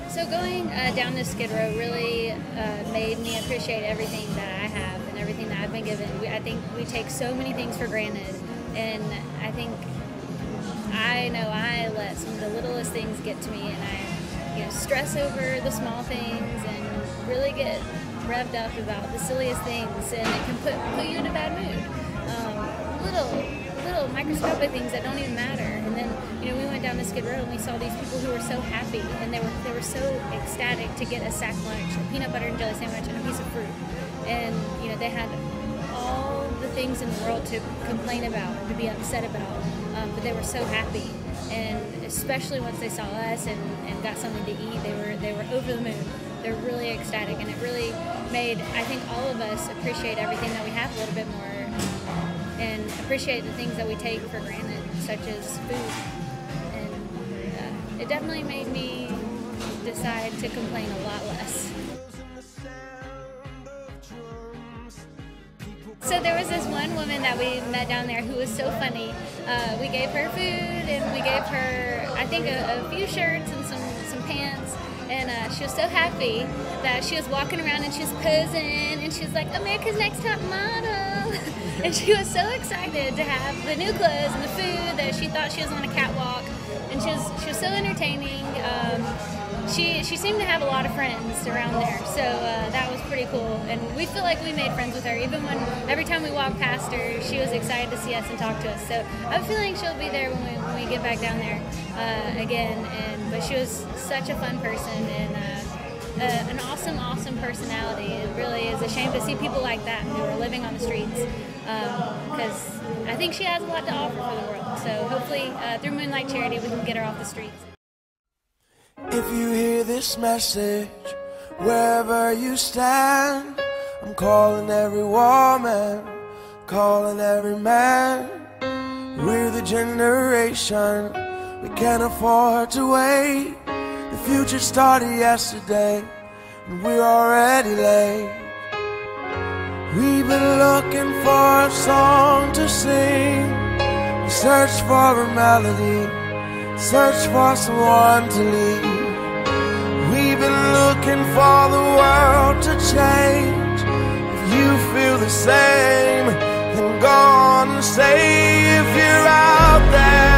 So going down this Skid Row really made me appreciate everything that I have and everything that I've been given. I think we take so many things for granted, and I think I know I let some of the littlest things get to me, and I stress over the small things and really get revved up about the silliest things, and it can put you in a bad mood. Little microscopic things that don't even matter. And then we went down to Skid Row and we saw these people who were so happy, and they were so ecstatic to get a sack lunch, a peanut butter and jelly sandwich, and a piece of fruit. And they had all the things in the world to complain about and to be upset about, but they were so happy. And especially once they saw us and got something to eat, they were over the moon. They're really ecstatic, and it really made, I think, all of us appreciate everything that we have a little bit more, and appreciate the things that we take for granted, such as food. And it definitely made me decide to complain a lot less. So there was this one woman that we met down there who was so funny. We gave her food, and we gave her, I think, a few shirts and some pants. And she was so happy that she was walking around and she was posing, and she was like, "America's Next Top Model." And she was so excited to have the new clothes and the food that she thought she was on a catwalk. And she was so entertaining. She seemed to have a lot of friends around there, so that was pretty cool. And we feel like we made friends with her, even when every time we walked past her, she was excited to see us and talk to us. So I'm feeling she'll be there when we get back down there again. But she was such a fun person, and an awesome personality. It really is a shame to see people like that who are living on the streets, because I think she has a lot to offer for the world. So hopefully through Moonlight Charity we can get her off the streets. If you hear this message, wherever you stand, I'm calling every woman, calling every man. We're the generation, we can't afford to wait. The future started yesterday, and we're already late. We've been looking for a song to sing. We search for a melody, search for someone to lead. We've been looking for the world to change. If you feel the same, then go on and say, if you're out there